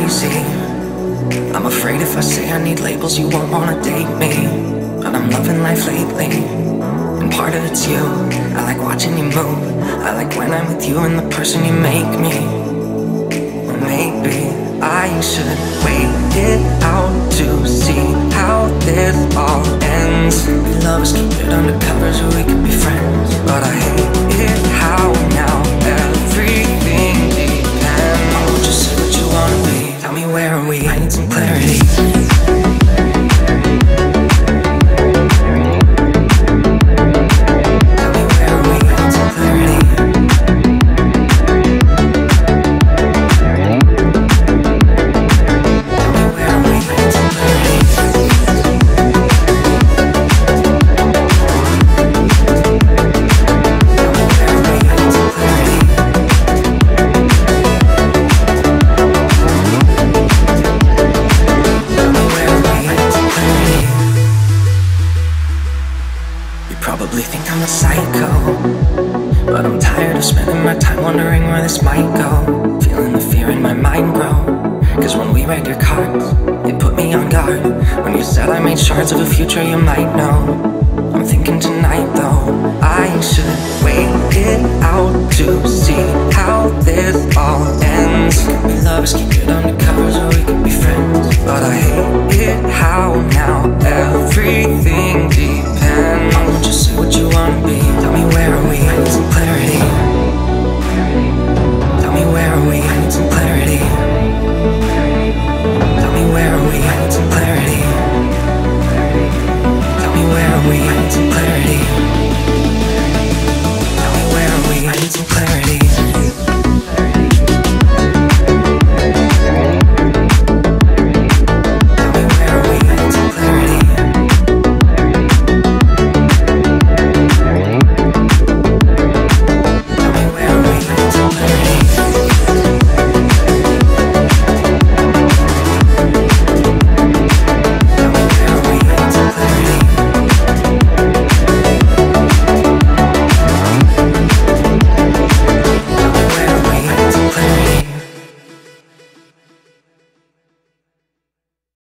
crazy. I'm afraid if I say I need labels, you won't wanna date me. But I'm loving life lately, and part of it's you. I like watching you move. I like when I'm with you and the person you make me. Or maybe I should wait it out to see how this all ends. We love us, keep it undercover so we could be friends. But I hate it how now everything depends. Oh, just say what you wanna be. Tell me where are we? I need some clarity. Shards of a future you might know. I'm thinking tonight though, I should wait it out to see how this all ends. We could be lovers, keep it undercover so we could be friends. But I hate it how now everything depends. Oh, just say what you wanna be. Tell me where